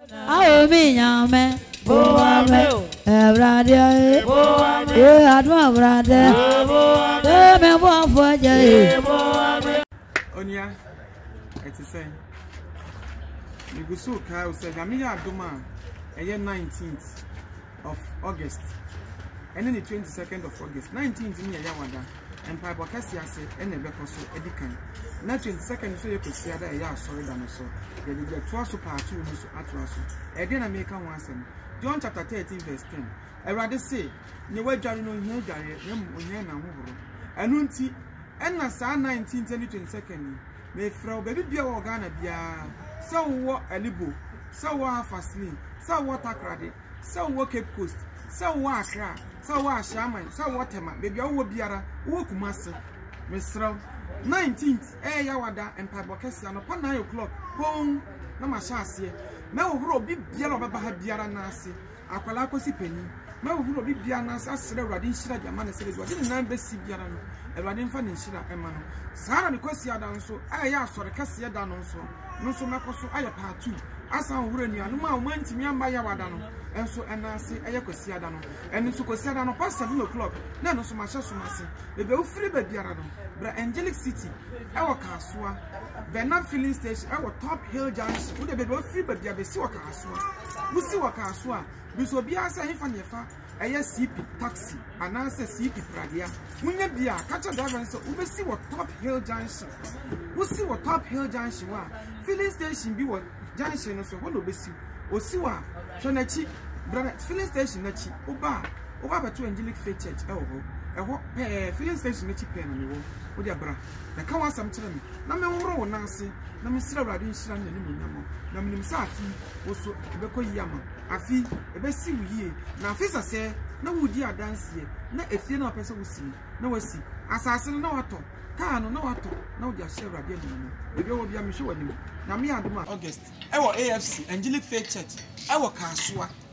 Awo mi nyame. Boame. Ebrade. Boame. Adwa brade. Boame. Me bo foje. Boame. Onia. Eti say. You go so kai say Gami Adoma. Eye 19th of August. And then the 22nd of August. 19th in Yawada. And Piper Cassia said, and never so Edican. Not 22nd, so you could see that I sorry than so. They did get 2 super 2 at Russell. Again, I make one send. John chapter 13, verse 10. I rather say, you were jarring on here, Jarry, and Unti, and na sa 19th and 22nd. May Frau baby be organa bia. So what a libo, so what fastly, so what a credit, so what Cape Coast, so what Accra. So what shaman, so what baby, I will be a walk master. Miss Row 19th, Yawada, and Pabocassia, upon 9 o'clock. Boom, no machassi. Mel will be Biara Baba Biara Nasi, Aqualacosi penny. Mel will be Bianas, as the Radin Shira, the man said, what didn't I be Biarano, a Radin Fanny Shira, Emano. Sarah, the Quesia down so, I asked for the Cassia down also, no so Macoso, I part 2. As I'm running, no man went to me and by Yawadano. And so, and I say, I could and so could past 7 o'clock. None so much as I say, the Bell Free Biarano, but Angelic City, our Casua, Bernard Filling Station, our Top Hill Junction, would have been free, but they have a sewer Casua. We see what Casua, this will be as if I CP taxi, and answer CP Pradia. We may be a catcher driver, so we see what Top Hill Junction. We see what Top Hill Junction was. Filling Station be what Junction, so what will be see. Osiwa, Shanachi, brother, filling station, Nachi, Oba to Angelic Faith Church, filling station, Nachi pen on the wall, with your bra. The Kawa some children, Nammo Nancy, Namisra Radin Shan and Namo, Namin Safi, also Beko Yama, Afi, a best see ye. Now, Fisa say, no would ye dance here, not a few person will see, no see. Assassin no at all. No at all. Now they are share again. The girl will be a mission. Now, me and August. Our AFC, Angelic Faith Church. Our Kasua.